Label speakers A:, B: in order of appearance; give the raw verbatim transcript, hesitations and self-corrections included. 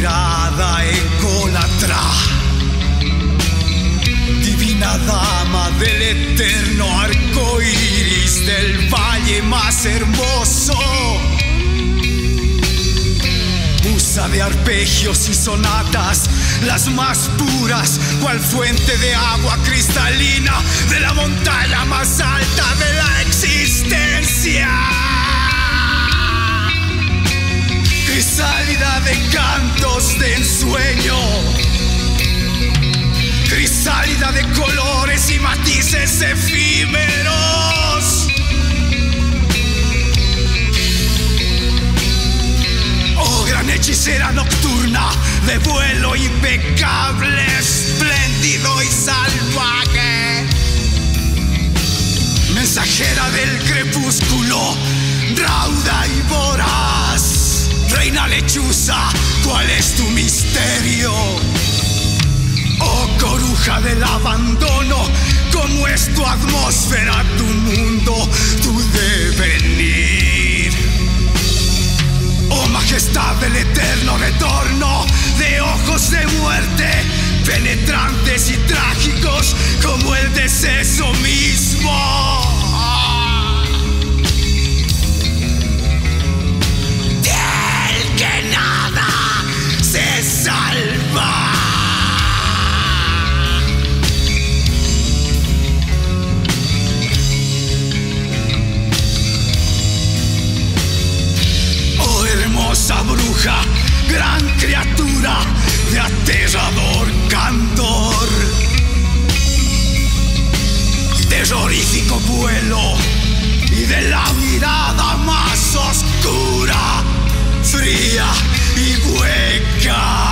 A: mirada ególatra, divina dama del eterno arco iris del valle más hermoso, musa de arpegios y sonatas, las más puras, cual fuente de agua cristalina de la montaña más alta de la existencia. Crisálida de cantos de ensueño, crisálida de colores y matices efímeros. Oh, gran hechicera nocturna de vuelo impecable, espléndido y salvaje, mensajera del crepúsculo, rauda y voraz. Reina lechuza, ¿cuál es tu misterio? Oh, coruja del abandono, ¿cómo es tu atmósfera, tu mundo, tu devenir? Oh, majestad del eterno retorno, de ojos de muerte, penetrantes y trágicos como el deceso mismo. Salva. Oh, hermosa bruja, gran criatura de aterrador candor, terrorífico vuelo y de la mirada más oscura, fría y hueca.